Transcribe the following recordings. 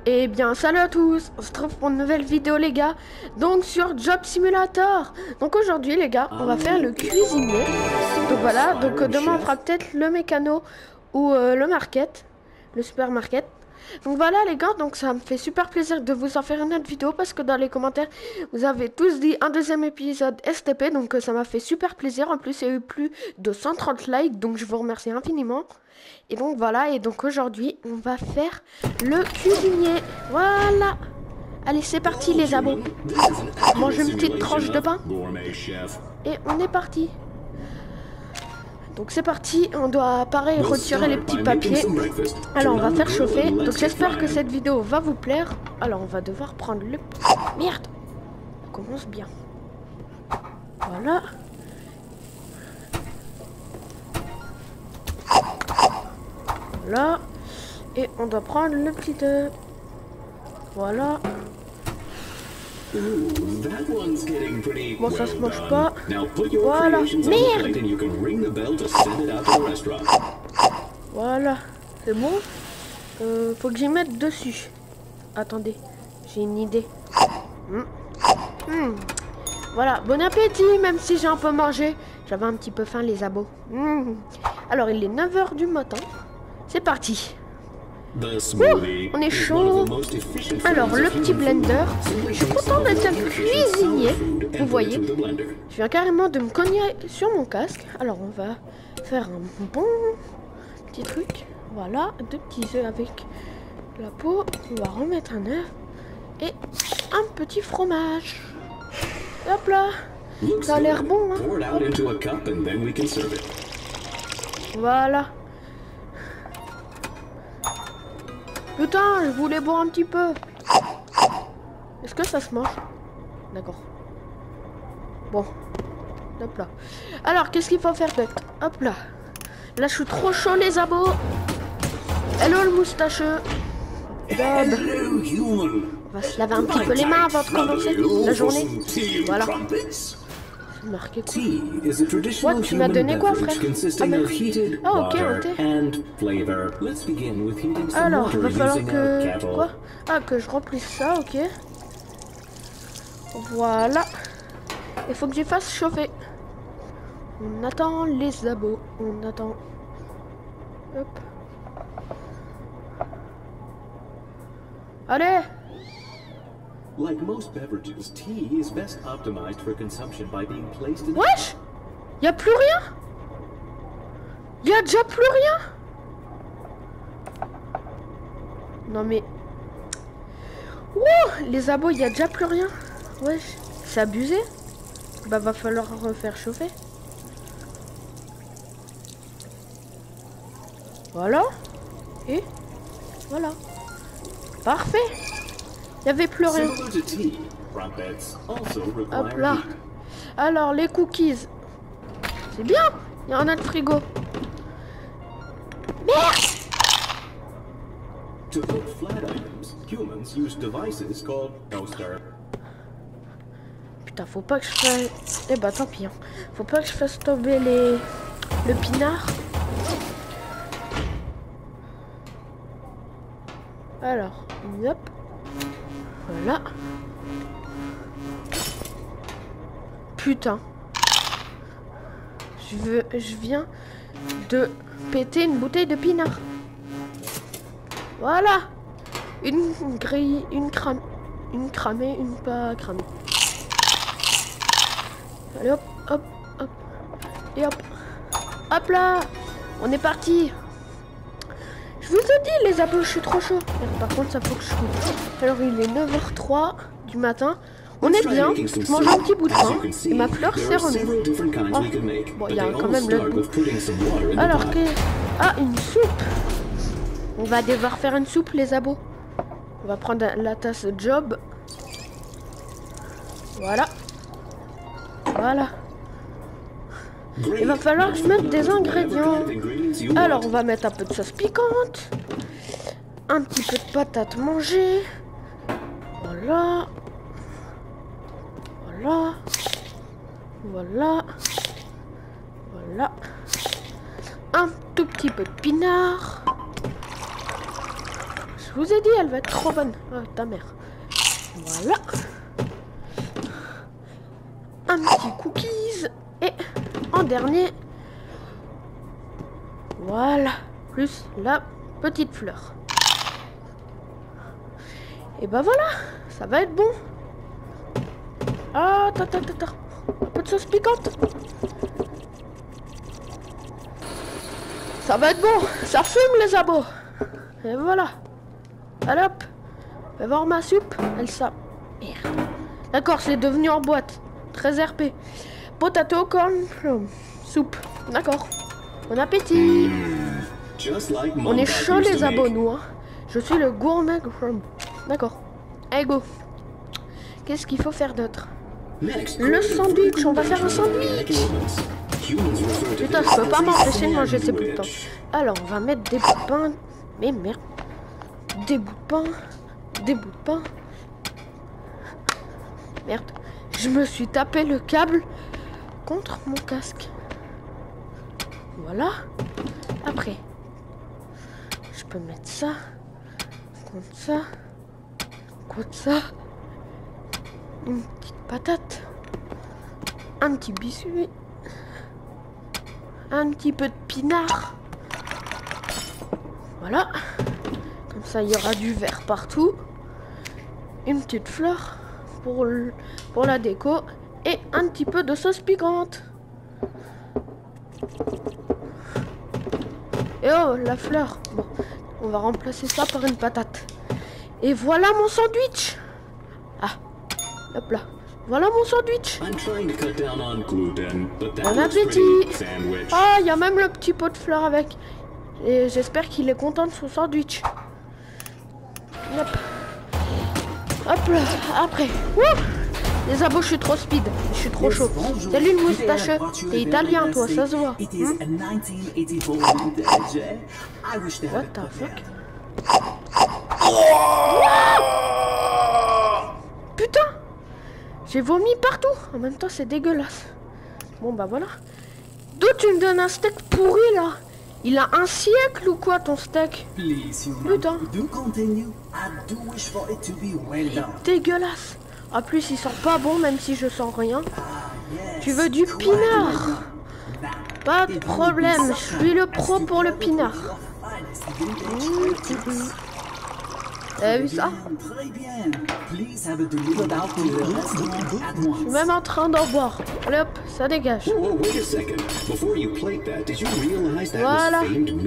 Eh bien salut à tous, on se retrouve pour une nouvelle vidéo les gars, donc sur Job Simulator. Donc aujourd'hui les gars, on va faire le cuisinier. Donc voilà, donc demain on fera peut-être le mécano ou le market, le supermarket. Donc voilà les gars, donc ça me fait super plaisir de vous en faire une autre vidéo parce que dans les commentaires vous avez tous dit un deuxième épisode STP, donc ça m'a fait super plaisir. En plus il y a eu plus de 130 likes, donc je vous remercie infiniment. Et donc voilà, et donc aujourd'hui on va faire le cuisinier. Voilà. Allez c'est parti les abos. Mange une petite tranche de pain. Et on est parti. Donc c'est parti, on doit pareil retirer les petits papiers. Alors on va faire chauffer. Donc j'espère que cette vidéo va vous plaire. Alors on va devoir prendre le... Merde. On commence bien. Voilà. Voilà. Et on doit prendre le petit œuf. Voilà. Bon, ça se mange pas. Voilà. Merde. Voilà. C'est bon. Faut que j'y mette dessus. Attendez. J'ai une idée. Voilà. Bon appétit, même si j'ai un peu mangé. J'avais un petit peu faim, les abos. Alors, il est 9 h du matin. C'est parti. On est chaud. Alors le petit blender. Je suis content d'être un cuisinier. Vous voyez, je viens carrément de me cogner sur mon casque. Alors on va faire un bon petit truc. Voilà, 2 petits œufs avec la peau. On va remettre un œuf et un petit fromage. Hop là. Ça a l'air bon, hein. Voilà. Putain, je voulais boire un petit peu. Est-ce que ça se mange? D'accord. Bon. Hop là. Alors, qu'est-ce qu'il faut faire d'autre? Hop là. Là, je suis trop chaud, les abos. Hello, le moustacheux. Bob. On va se laver un petit peu les mains avant de commencer la journée. Voilà. Marqué quoi? What, tu m'as donné quoi, frère? Ah, ok, un thé. Alors, il va falloir que... Quoi? Ah, que je remplisse ça, ok. Voilà. Il faut que j'y fasse chauffer. On attend les abos. On attend. Hop. Allez! Like most beverages, tea is best optimized for consumption by being placed in... Wesh! Y'a plus rien? Y'a déjà plus rien? Non mais... Ouh! Les abos, y'a déjà plus rien. Wesh, c'est abusé. Bah va falloir refaire chauffer. Voilà. Et voilà. Parfait. Il n'y avait plus rien. Hop là. Alors, les cookies. C'est bien. Il y en a le frigo. Merde. Putain, faut pas que je fasse... Eh bah, tant pis. Hein. Faut pas que je fasse tomber le pinard. Alors, hop. Voilà. Putain. Je viens de péter une bouteille de pinard. Voilà. Une grille, une cramée, une pas cramée. Allez hop, hop, hop. Et hop. Hop là. On est parti. Je vous ai dit les abos, je suis trop chaud. Par contre, ça faut que je coupe. Alors, il est 9 h 03 du matin. On est bien. Je mange un petit bout de pain. Et ma fleur s'est remise. Oh. Bon, il y a quand même le goût. Alors, ah, une soupe. On va devoir faire une soupe, les abos. On va prendre la tasse Job. Voilà. Voilà. Il va falloir que je mette des ingrédients. Alors, on va mettre un peu de sauce piquante. Un petit peu de patates mangées. Voilà. Voilà. Voilà. Voilà. Un tout petit peu de pinard. Je vous ai dit, elle va être trop bonne. Oh, ta mère. Voilà. Un petit cookies. Et en dernier, voilà. Plus la petite fleur. Et bah voilà, ça va être bon. Ah, attends. Un peu de sauce piquante. Ça va être bon. Ça fume les abos. Et voilà. Allez hop. Fais voir ma soupe. Elle ça. Merde. D'accord, c'est devenu en boîte. 13 RP. Potato corn soupe. D'accord. Bon appétit. On est chaud les abos, nous. Hein. Je suis le gourmet. D'accord. Allez, go. Qu'est-ce qu'il faut faire d'autre? Le sandwich. On va faire un sandwich. Putain, je peux pas m'empêcher de manger ces bouts de pain. Alors, on va mettre des bouts de pain. Mais merde. Des bouts de pain. Des bouts de pain. Merde. Je me suis tapé le câble contre mon casque. Voilà. Après. Je peux mettre ça. Contre ça. Contre ça. Une petite patate. Un petit biscuit. Un petit peu de pinard. Voilà. Comme ça, il y aura du vert partout. Une petite fleur pour la déco. Et un petit peu de sauce piquante. Et oh, la fleur. Bon, on va remplacer ça par une patate. Et voilà mon sandwich. Ah, hop là. Voilà mon sandwich. Bon appétit. Ah, il y a même le petit pot de fleurs avec. Et j'espère qu'il est content de son sandwich. Hop. Hop là. Après. Ouh, les abos, je suis trop speed. Je suis trop chaud. Salut le moustache. T'es italien, toi, ça se voit. What the fuck? Putain! J'ai vomi partout. En même temps, c'est dégueulasse. Bon, bah voilà. D'où tu me donnes un steak pourri, là? Il a un siècle ou quoi, ton steak? Putain. Dégueulasse. En plus, il sent pas bon, même si je sens rien. Tu veux du pinard? Pas de problème. Je suis le pro pour le pinard. T'as vu ça? Je suis même en train d'en boire. Allez hop, ça dégage. Voilà.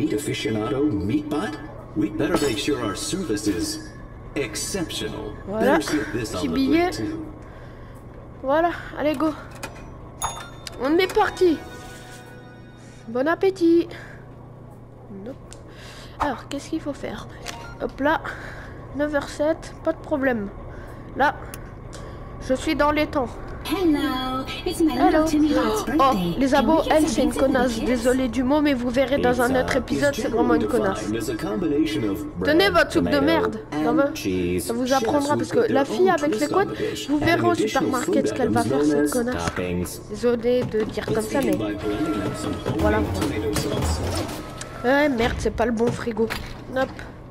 Voilà, petit billet. Voilà, allez go. On est parti. Bon appétit. Nope. Alors, qu'est-ce qu'il faut faire? Hop là. 9h07, pas de problème. Là, je suis dans les temps. Hello. Oh, les abos, elle, c'est une connasse. Désolé du mot, mais vous verrez dans un autre épisode, c'est vraiment une connasse. Tenez votre soupe de merde. Ça vous apprendra, parce que la fille avec les couettes, vous verrez au supermarché ce qu'elle va faire, cette connasse. Désolé de dire comme ça, mais... Voilà. Ouais, merde, c'est pas le bon frigo. Hop.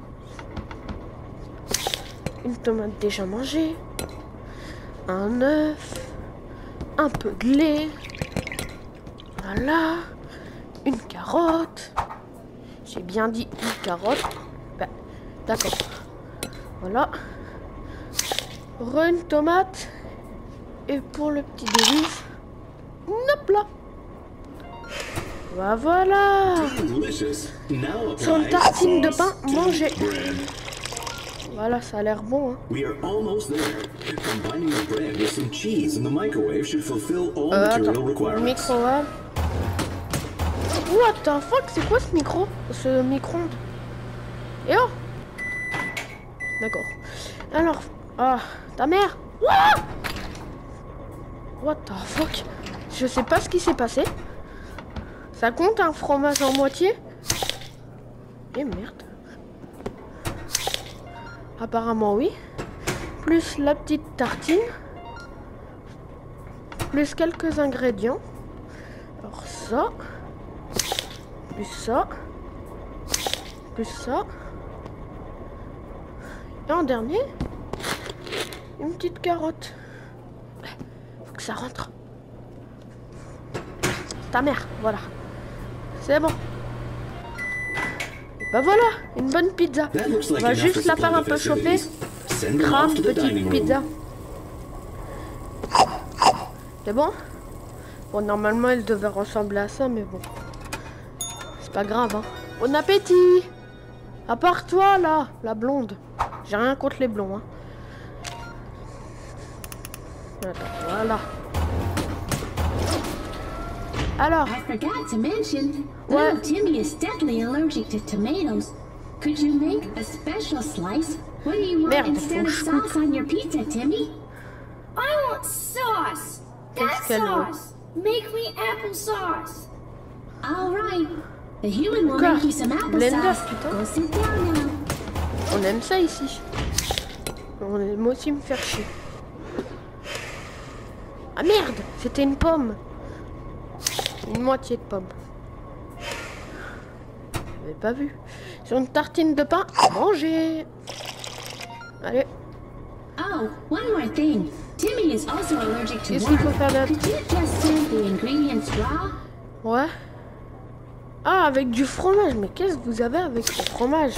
Une tomate déjà mangée. Un œuf. Un peu de lait. Voilà. Une carotte. J'ai bien dit une carotte. Ben, d'accord. Voilà. Une tomate. Et pour le petit délice. Hop là. Bah voilà. Sur une tartine de pain mangée. Voilà, ça a l'air bon, hein. Attends, micro-wave. What the fuck, c'est quoi ce micro? Ce micro-ondes? Et oh! D'accord. Alors, ah, ta mère! What the fuck? Je sais pas ce qui s'est passé. Ça compte un fromage en moitié? Eh merde. Apparemment oui. Plus la petite tartine. Plus quelques ingrédients. Alors ça. Plus ça. Plus ça. Et en dernier, une petite carotte. Faut que ça rentre. Ta mère, voilà. C'est bon. Et bah voilà, une bonne pizza. On va juste la faire un peu chauffer. Crame, petite pizza. C'est bon? Bon, normalement, elle devait ressembler à ça, mais bon. C'est pas grave, hein. Bon appétit! À part toi, là, la blonde. J'ai rien contre les blonds, hein. Attends, voilà. Alors. I forgot to mention, What? little Timmy is deathly allergic to tomatoes. Could you make a special slice? What do you want Merde, instead of faut que je sauce on your pizza, Timmy? I want sauce. That Qu'est-ce qu'elle veut? sauce. Make me applesauce. All right. The human will Quoi? make you some Blender, applesauce. putain. Go sit down now. On aime ça ici. On aime aussi me faire chier. Ah merde, c'était une pomme. Une moitié de pomme. J'avais pas vu. Sur une tartine de pain, manger. Allez, Oh, one more thing. Timmy is also allergic to qu'est-ce qu'il faut worm. faire d'autre? Could you just send the ingredients raw? Ouais. Ah, avec du fromage. Mais qu'est-ce que vous avez avec le fromage?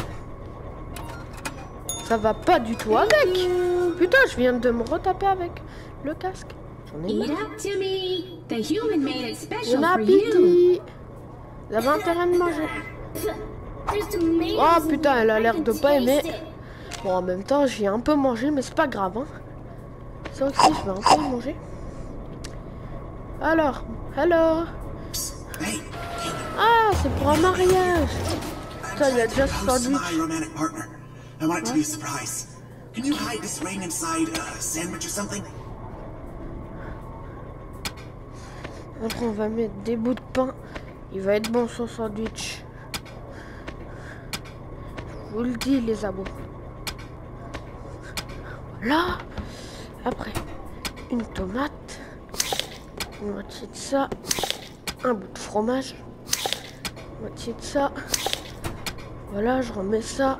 Ça va pas du tout avec. Putain, je viens de me retaper avec le casque. J'en ai Eat marre. up, Timmy. The human made it special Bon for you. appétit. Vous avez intérêt de manger. There's tomatoes. Oh putain, elle a l'air de pas aimer. Taste it. Bon, en même temps, j'ai un peu mangé, mais c'est pas grave, hein. Ça aussi, je vais un peu manger. Alors, hello. Ah, c'est pour un mariage. Putain, il y a déjà ce sandwich. romantic partner. I want it to be a surprise. Can you hide this ring inside a sandwich or something? Après, on va mettre des bouts de pain. Il va être bon son sandwich. Je vous le dis, les abos. Voilà. Après, une tomate. Une moitié de ça. Un bout de fromage. Moitié de ça. Voilà, je remets ça.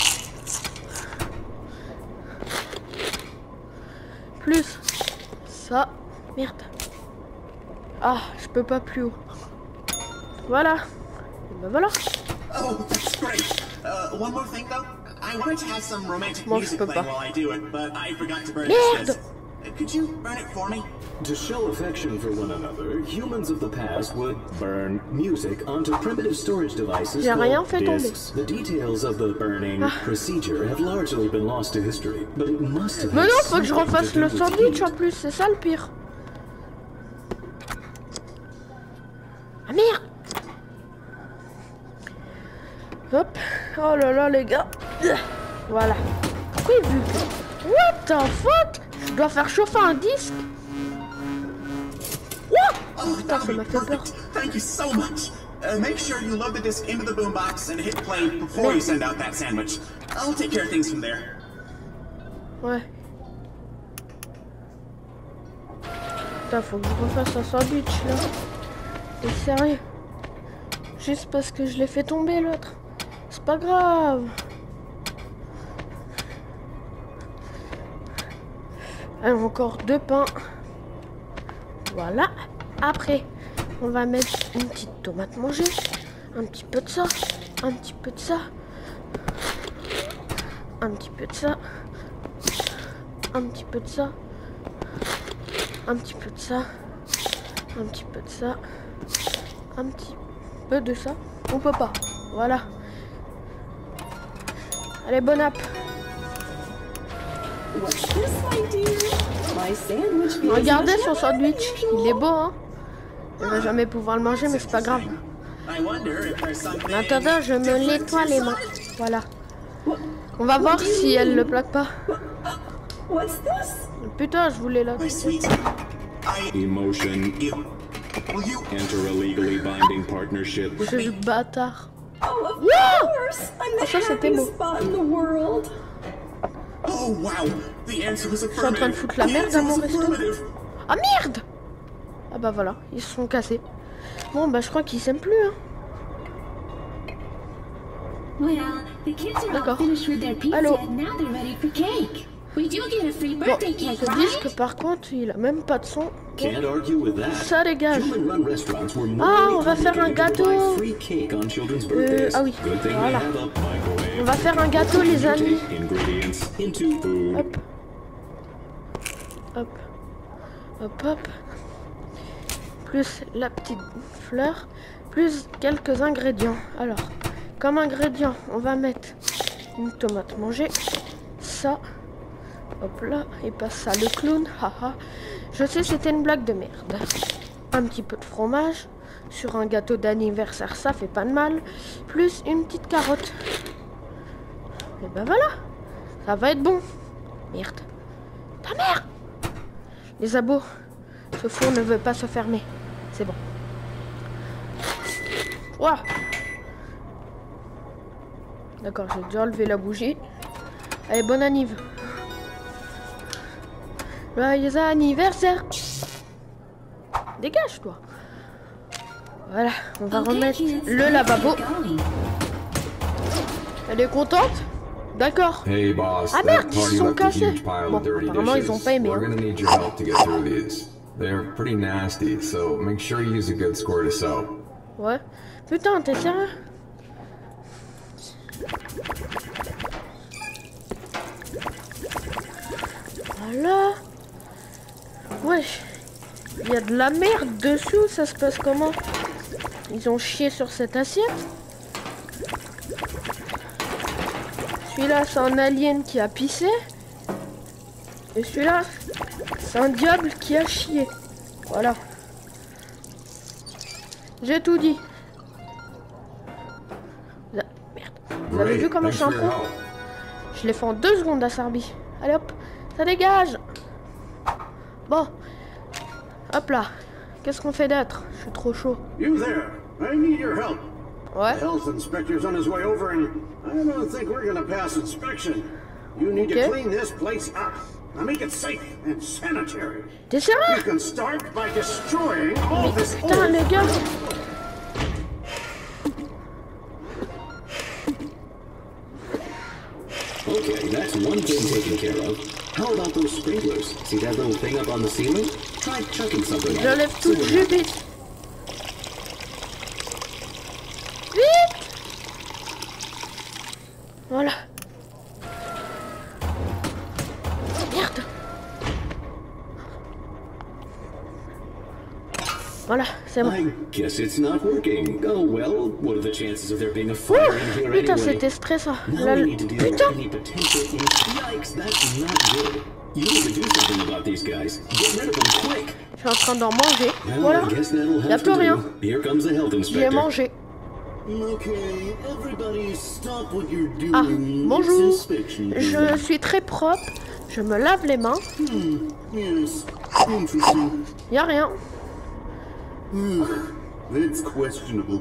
Plus ça. Merde. Ah, je peux pas plus haut. Voilà. Et ben voilà. Oh, that's great. One more thing though. I wanted to have some romantic Moi, je music peux playing pas. while I do it, but I forgot to burn Merde. it. Could you burn it for me? To show affection for one another, humans of the past would burn music onto primitive storage devices J'ai rien called fait tomber. discs. The details of the burning procedure have largely been lost to history, but it must have Mais had non, faut que je something refasse to do le with sandwich heat. en plus, c'est ça le pire. Ah merde. Hop. Oh là là les gars. Voilà. Pourquoi il veut que... What the fuck? Je dois faire chauffer un disque. What? Oh, Putain, that ça would m'a be fait peur. perfect. Thank you so much. Make sure you load the disc into the boombox and hit play before you send out that sandwich. I'll take care of things from there. Ouais. Putain, faut que je refasse un sandwich là. T'es sérieux? Juste parce que je l'ai fait tomber l'autre. C'est pas grave. Alors encore 2 pains. Voilà. Après, on va mettre une petite tomate mangée. Un petit peu de ça. Un petit peu de ça. Un petit peu de ça. Un petit peu de ça. Un petit peu de ça. Un petit peu de ça. Un petit peu de ça. On peut pas. Voilà. Allez, bon app. What's this, my dear? My sandwich feels Regardez much son better sandwich. than Il est usual. beau, hein. Elle va jamais pouvoir le manger, mais c'est pas grave. I wonder if there's something En attendant, je me different nettoie les mains. inside. Voilà. On va voir si elle le plaque pas. What's this? Putain, je voulais la... My sweet, I Emotion. you. Will you? Enter a legally binding partnership. Ce bâtard. Oh, of Yeah! course! I'm the ça, c'était happiest beau. spot in the world. Oh wow! The answer was suis en train de affirmative. foutre la The merde answer dans mon was resto. affirmative. Ah merde! Ah bah voilà, ils se sont cassés. Bon bah je crois qu'ils s'aiment plus, hein. Well, the kids are all D'accord. finished with their pizza Allô. and now they're ready for cake. We do get a free Bon, birthday cake, ce disque right? par contre, il a même pas de son. Can't argue with that. Ça dégage. Human-run restaurants were more Ah, on va faire un complicated to gâteau. buy free cake on children's birthdays. Ah oui, Good thing voilà. we have a microwave. On va faire un gâteau, les amis. Take ingredients into food. Hop. Hop. Hop, hop. Plus la petite fleur. Plus quelques ingrédients. Alors, comme ingrédient, on va mettre une tomate mangée. Ça. Hop là. Et pas ça, le clown. Haha. Je sais, c'était une blague de merde. Un petit peu de fromage. Sur un gâteau d'anniversaire, ça fait pas de mal. Plus une petite carotte. Et ben voilà. Ça va être bon. Merde. Ta mère! Les abos. Ce four ne veut pas se fermer. C'est bon. Ouah. D'accord, j'ai déjà enlevé la bougie. Allez, bon anniv. Joyeux anniversaire. Dégage, toi. Voilà, on va remettre le lavabo. Elle est contente? D'accord. Hey boss, Ah that merde, ils party sont left a cassés. huge pile Bon, of dirty apparemment ils ont dishes. pas aimé. We're Hein. gonna need your help to get through these. They're pretty nasty, so make sure you use a good score to sew. Ouais. Putain, t'es sérieux? Voilà. Wesh. Il y a de la merde dessous, ça se passe comment? Ils ont chié sur cette assiette. Celui-là, c'est un alien qui a pissé. Et celui-là, c'est un diable qui a chié. Voilà. J'ai tout dit. Merde. Vous avez vu comment je suis un pro? Je l'ai fait en 2 secondes à Sarbi. Allez hop, ça dégage. Bon. Hop là. Qu'est-ce qu'on fait d'autre? Je suis trop chaud. You there! I need your help. Ouais. The health inspector's on his way over, and I don't think we're gonna pass inspection. You need Okay. to clean this place up. Now make it safe and sanitary. T'es sérieux? You can start by destroying all this Putain, old... les gars. Okay, that's one thing taken care of. How about those sprinklers? See that little thing up on the ceiling? Try chucking something on it. J'enlève tout See de what suite. happens. Vite. Voilà. Merde. Voilà, c'est bon. I guess it's not working. Oh well, what are the chances of there being a fire in here Putain, anyway? c'était stressant. Now Là, we need to deal with putain. any potential Yikes, that's not good. You need to do something about these guys. Get rid of them quick. Je suis en train d'en manger. Well, Voilà. I guess that'll Y'a have plus to rien. do. Here comes the health Je l'ai inspector. mangé. Okay, everybody stop what you're doing. Ah, It's bonjour. inspection Je time. suis très propre. Je me lave les mains. Yes, interesting. Y'a rien. That's questionable.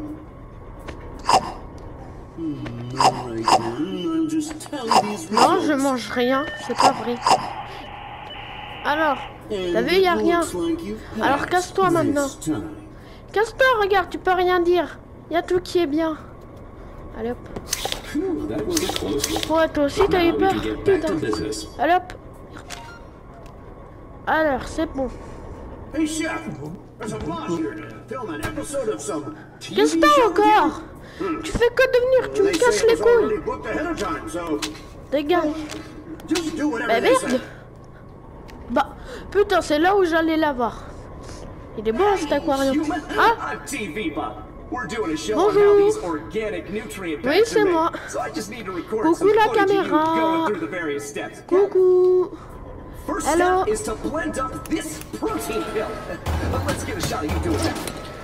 All right, then, I'll just tell these Non, je results. mange rien. C'est pas vrai. Alors, t'as vu, y'a rien. Alors casse-toi maintenant. Casse-toi, regarde, tu peux rien dire. Y'a tout qui est bien. Allez hop. That was a close one. Ouais, toi aussi t'as eu Now we peur. can get back Putain. to business. Allez hop. Alors, c'est bon. Hey, chef! There's a boss here to film an episode of some TV Qu'est-ce que t'as show encore? Tu fais que de venir, tu me They casses say it les was already couilles. booked ahead of time, so Dégage. just do whatever Bah they say. merde. Bah, putain, c'est là où j'allais l'avoir. Il est beau cet aquarium. Human? Ah, I'm TV Bob. We're doing a show on Bonjour. how these organic nutrient Oui, c'est are moi. made. So I just need to record Coucou some la footage of you caméra. going through the various steps. coucou. First Hello. step is to blend up this protein pill. Let's get a shot of you doing that.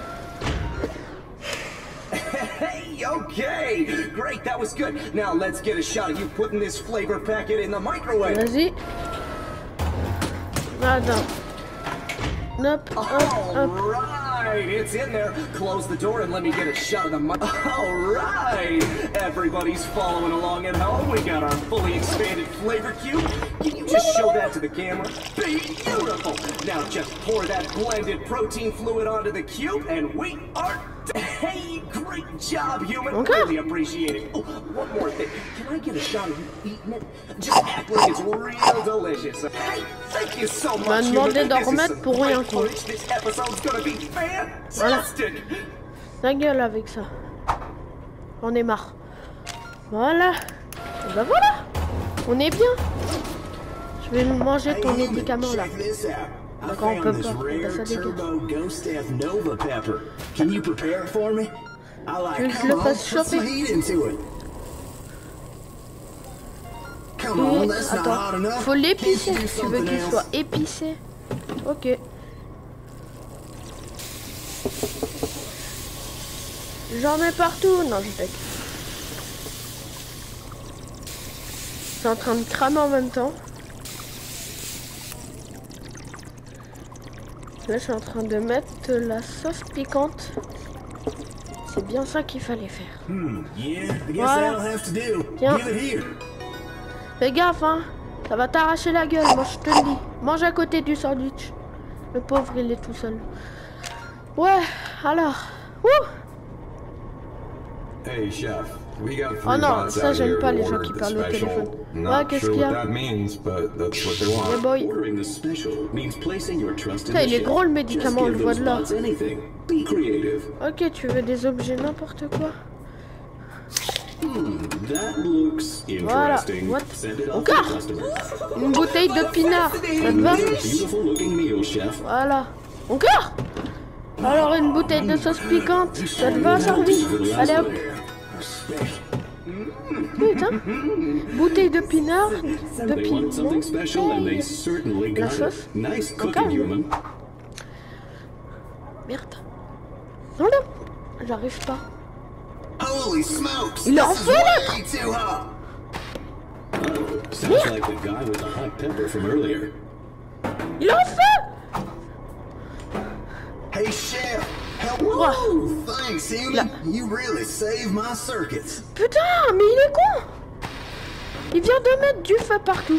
Hey, okay. Great, that was good. Now let's get a shot of you putting this flavor packet in the microwave. Vas-y. Attends. Hop, hop, All hop. right, it's in there. Close the door and let me get a shot of the mic. All right, everybody's following along at home. We got our fully expanded flavor cube. Can you just show that to the camera? Beautiful. Now just pour that blended protein fluid onto the cube, and we are. Hey, great job, human. Okay. Really appreciate it. Oh, one more thing. Can I get a shot of you eating it? Just act like it's real delicious. Hey, thank you so much. m'a demandé d'en This is remettre some pour great rien, quoi. footage. This episode's gonna be fantastic. Ta gueule avec ça. On est marre. Voilà. Et ben voilà. On est bien. Je vais manger ton médicament là. D'accord, on peut pas. Ben, ça dégage. Can you prepare it for me? Tu veux que je le fasse chauffer? Et attends, faut l'épicer. Tu veux qu'il soit épicé? Ok. J'en mets partout. Non, je déconne. C'est en train de cramer en même temps. Là, je suis en train de mettre la sauce piquante. C'est bien ça qu'il fallait faire. Voilà. Tiens. Fais gaffe, hein. Ça va t'arracher la gueule, moi je te le dis. Mange à côté du sandwich. Le pauvre, il est tout seul. Ouais, alors. Ouh. Hey, chef. We got Oh non, ça j'aime pas les gens qui parlent au téléphone. Ouais, qu'est-ce qu'il y a? Yeah, boy. Putain, il est gros le médicament, on le voit de là. Ok, tu veux des objets n'importe quoi. Voilà, what? Encore une bouteille de pinard, ça te va? Voilà. Encore? Alors une bouteille de sauce piquante, ça te va, Sarvi? Allez hop. Putain, bouteille de pinard, de piment, la sauce, coca. Merde. Non, non, j'arrive pas. Il est en feu, l'autre. Il est en feu. Hey, chef. Wow. Thanks, human. You really saved my circuits. Putain, mais il est con. Il vient de mettre du feu partout.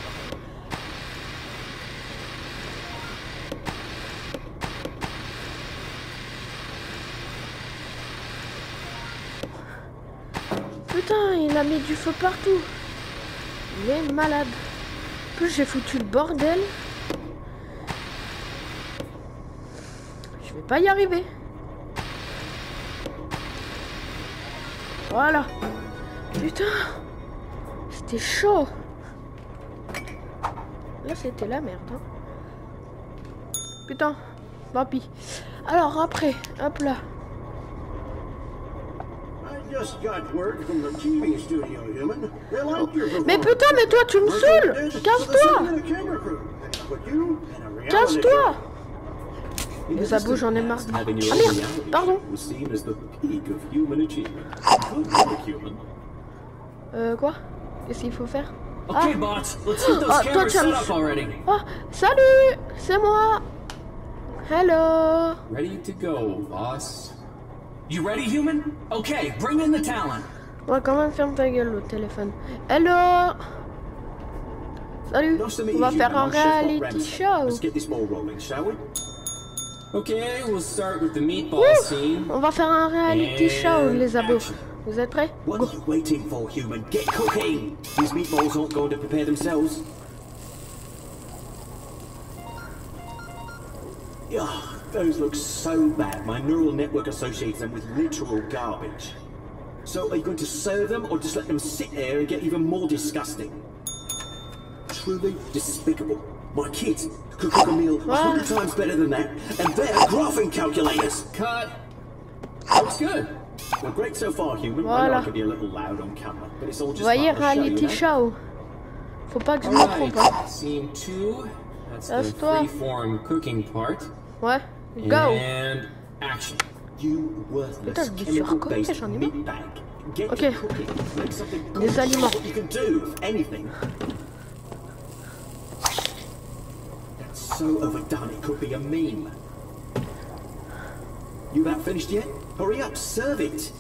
Putain, il a mis du feu partout. Il est malade. En plus, j'ai foutu le bordel. Je vais pas y arriver. Voilà. Putain. C'était chaud. Là, c'était la merde. Hein. Putain. Papy. Alors, après. Hop là. Mais putain, mais toi, tu me saoules. Casse-toi. Casse-toi. Les abos, j'en ai marre. Ah merde, pardon. Quoi? Qu'est-ce qu'il faut faire? Ah, toi, tu as... Oh, salut. C'est moi. Hello. Ready to go, boss. You ready, human? Okay, bring in the talent. Ouais, quand même, ferme ta gueule, le téléphone. Hello. Salut. On va faire un reality show. Let's get this ball rolling, shall we? Okay, we'll start with the meatball scene. On va faire un reality show, les abos. Vous êtes prêts? What are you waiting for, human? Get cooking! These meatballs aren't going to prepare themselves. Ugh, those look so bad. My neural network associates them with literal garbage. So, are you going to serve them or just let them sit there and get even more disgusting? Truly despicable. My kids could cook a meal 100 times better than that, and they're graphing calculators. Cut. Looks good. Well, great so far, human. I know I can be a little loud on camera, but it's all just part of the show, reality show. Faut pas que je me trompe. Hein. Scene 2. That's the free-form cooking part. Ouais. Go. And action. You worthless chemical-based meatbag. Get cooking. Make something good. Des aliments. You can do, if anything. That's so overdone, it could be a meme. You about finished yet? Hurry up, serve it.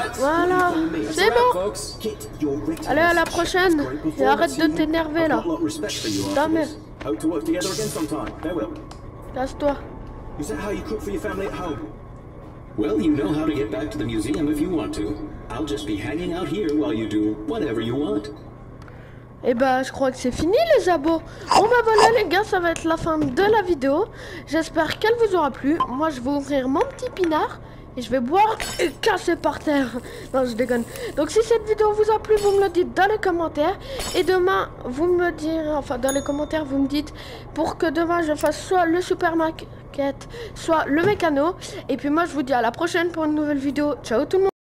Voilà, c'est bon. Allez, à la prochaine. Et arrête de t'énerver là. Jamais. Casse-toi. Is that how you cook for your family at home? Well, you know how to get back to the museum if you want to. I'll just be hanging out here while you do whatever you want. Et bah je crois que c'est fini les abos. Bon bah voilà les gars, ça va être la fin de la vidéo. J'espère qu'elle vous aura plu. Moi je vais ouvrir mon petit pinard et je vais boire et casser par terre. Non je déconne. Donc si cette vidéo vous a plu, vous me le dites dans les commentaires. Et demain vous me direz, enfin dans les commentaires vous me dites pour que demain je fasse soit le supermarket, soit le mécano. Et puis moi je vous dis à la prochaine pour une nouvelle vidéo. Ciao tout le monde.